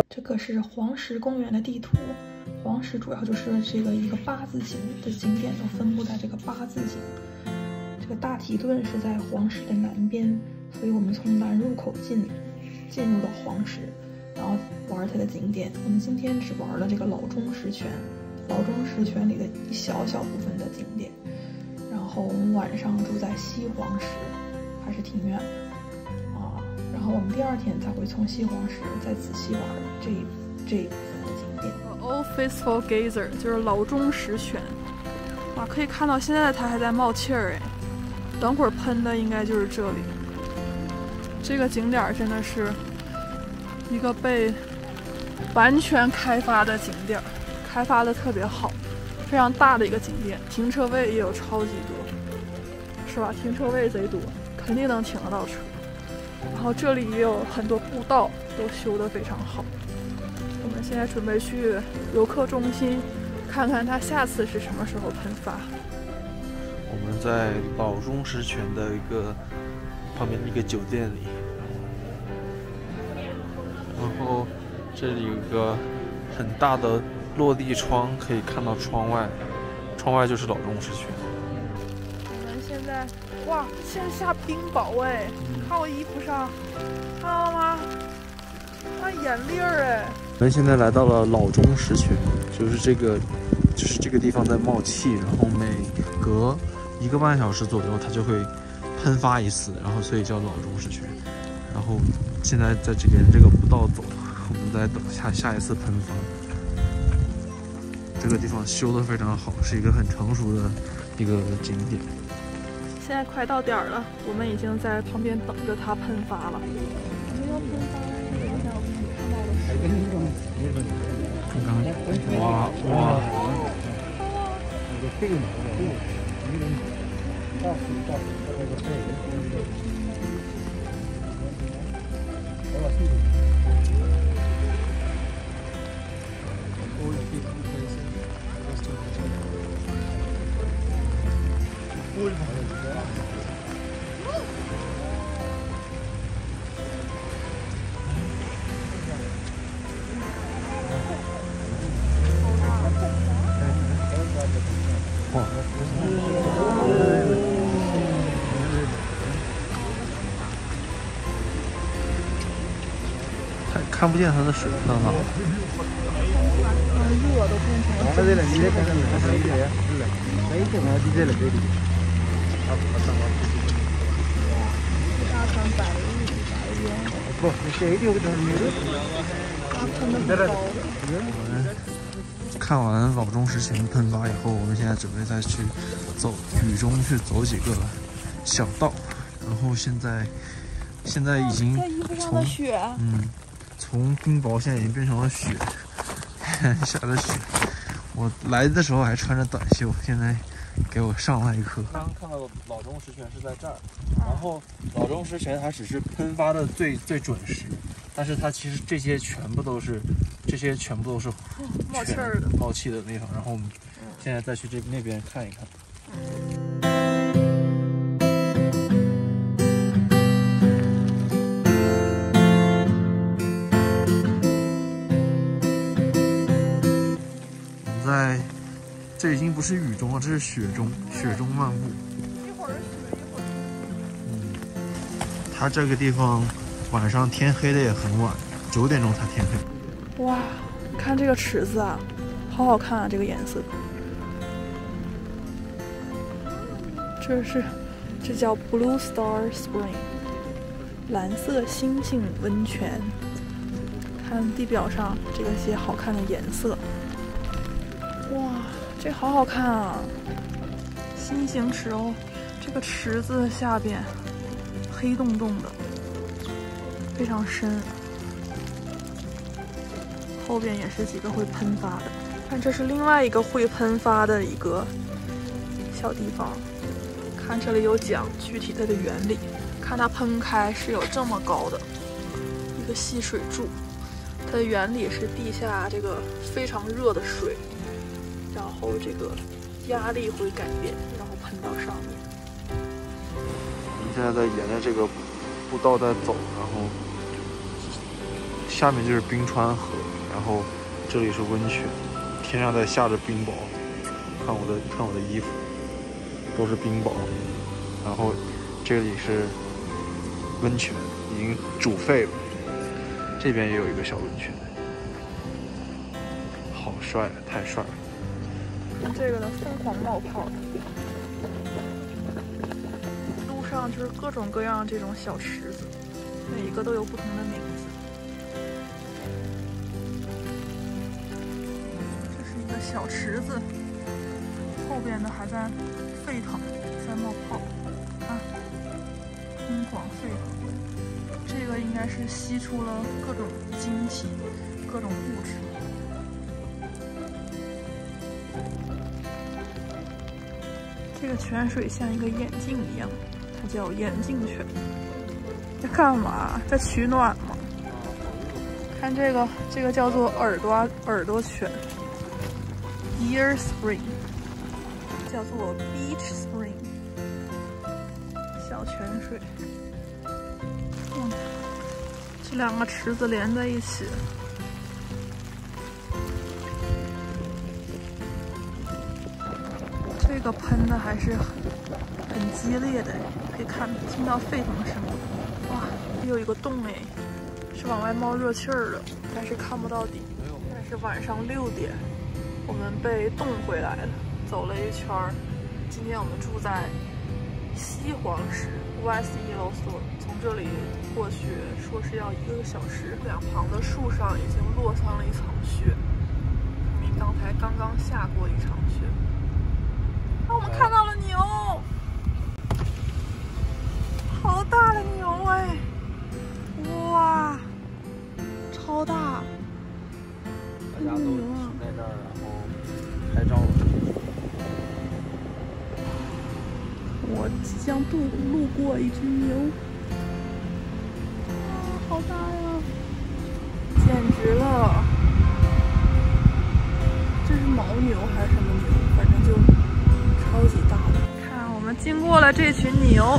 这个是黄石公园的地图。黄石主要就是这个一个八字形的景点都分布在这个八字形。这个大提顿是在黄石的南边，所以我们从南入口进入到黄石，然后玩它的景点。我们今天只玩了这个老钟石泉，老钟石泉里的一小部分的景点。然后我们晚上住在西黄石，还是挺远的啊。然后我们第二天才会从西黄石再仔细玩这一部分的景点。 Old Faithful Geyser 就是老钟石泉，哇，可以看到现在它还在冒气儿哎，等会儿喷的应该就是这里。这个景点真的是一个被完全开发的景点，开发的特别好，非常大的一个景点，停车位也有超级多，是吧？停车位贼多，肯定能停得到车。然后这里也有很多步道，都修得非常好。我们现在准备去游客中心看看它下次是什么时候喷发。 我们在老钟石泉的旁边的一个酒店里，然后这里有一个很大的落地窗，可以看到窗外，窗外就是老钟石泉。 我们现在，哇，现在下冰雹哎！看我衣服上，看到了吗？看眼粒儿哎！ 我们现在来到了老钟石泉，就是这个地方在冒气，然后每隔1个半小时左右它就会喷发一次，然后所以叫老钟石泉。然后现在在这边这个步道走，我们在等下一次喷发。这个地方修得非常好，是一个很成熟的一个景点。 现在快到点儿了，我们已经在旁边等着它喷发了。没有喷发，我想我们看到的是。 刚刚，哇！看不见它的水，看到吗？ 热都变成了。大船白云。不，这一定会成没的。它喷的很高的。 看完老钟石泉喷发以后，我们现在准备再去走雨中去走几个小道，然后现在已经从冰雹现在已经变成了雪，下了雪。我来的时候还穿着短袖，现在给我上了一课。刚刚看到的老钟石泉是在这儿，然后老钟石泉它只是喷发的最准时，但是它其实这些全部都是冒气儿的冒气的地方。然后我们现在再去那边看一看。这已经不是雨中了，这是雪中漫步。 一会儿雪，一会儿。 它这个地方晚上天黑的也很晚，9点钟才天黑。 哇，看这个池子啊，好好看啊，这个颜色。这叫 Blue Star Spring， 蓝色星星温泉。看地表上这些好看的颜色。哇，这好好看啊！心形池哦，这个池子下边黑洞洞的，非常深。后边也是几个会喷发的。看，这是另外一个会喷发的一个小地方。看这里有讲具体它的原理。看它喷开是有这么高的一个吸水柱，它的原理是地下这个非常热的水。然后这个压力会改变，然后喷到上面。 我们现在在沿着这个步道在走，然后下面就是冰川河，然后这里是温泉，天上在下着冰雹，看我的衣服都是冰雹，然后这里是温泉，已经煮沸了，这边也有一个小温泉，好帅，太帅了。 这个的疯狂冒泡，路上就是各种各样这种小池子，每一个都有不同的名字。这是一个小池子，后边的还在沸腾，在冒泡，啊，疯狂沸腾。这个应该是吸出了各种晶体、各种物质。这个泉水像一个眼镜一样，它叫眼镜泉。在干嘛？在取暖吗？看这个叫做耳朵泉 ，Ear Spring， 叫做 Beach Spring， 小泉水。这两个池子连在一起。这个喷的还是很激烈的，可以听到沸腾声。哇，有一个洞哎，是往外冒热气儿的，但是看不到底。但是晚上6点，我们被冻回来了，走了一圈儿。今天我们住在西黄石 West Yellowstone， 从这里过去说是要1个小时。两旁的树上已经落上了一层雪，因为刚才刚刚下过一场雪。我们看到了牛，好大的牛哎！哇，超大！ 大家都停在这儿，然后拍照了。 我即将路过一只牛，好大呀！简直了！这是牦牛还是什么牛？反正就超级大的。看，我们经过了这群牛，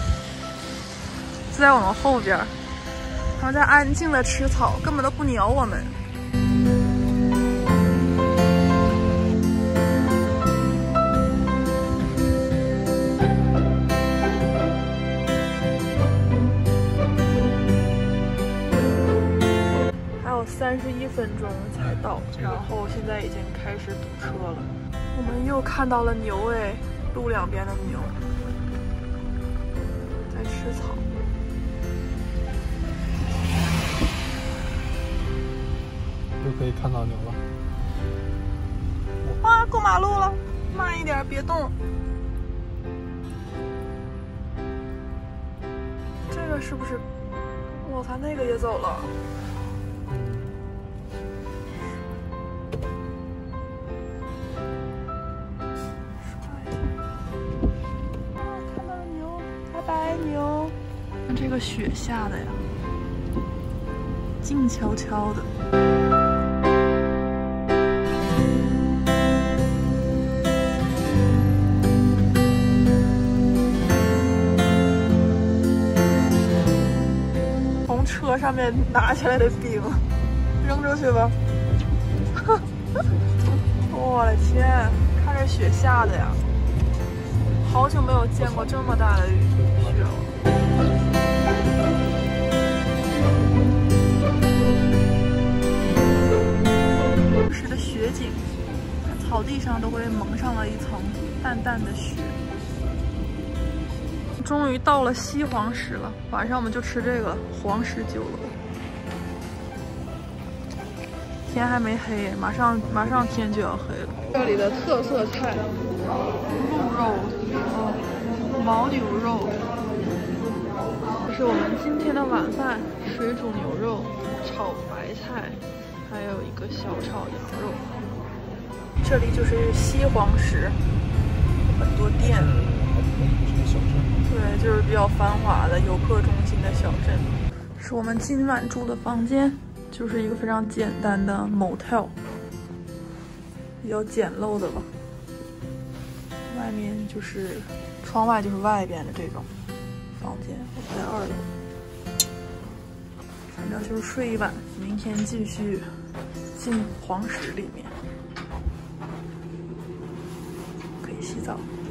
就在我们后边，他们在安静的吃草，根本都不鸟我们。31分钟才到，然后现在已经开始堵车了。我们又看到了牛哎，路两边的牛在吃草。 又可以看到牛了。 哇，过马路了，慢一点，别动。这个是不是？我看那个也走了。牛，看这个雪下的呀，静悄悄的。从车上面拿下来的冰，扔出去吧。我的天，看这雪下的呀！好久没有见过这么大的雪了。当时的雪景，草地上都会蒙上了一层淡淡的雪。终于到了西黄石了，晚上我们就吃这个黄石酒楼。天还没黑，马上天就要黑了。这里的特色菜，鹿肉。牦牛肉，这是我们今天的晚饭：水煮牛肉、炒白菜，还有一个小炒羊肉。这里就是西黄石，很多店，对，就是比较繁华的游客中心的小镇。是我们今晚住的房间，就是一个非常简单的 motel， 比较简陋的吧。外面就是窗外就是外边的这种房间，我在2楼。反着就是睡一晚，明天继续进黄石里面，可以洗澡。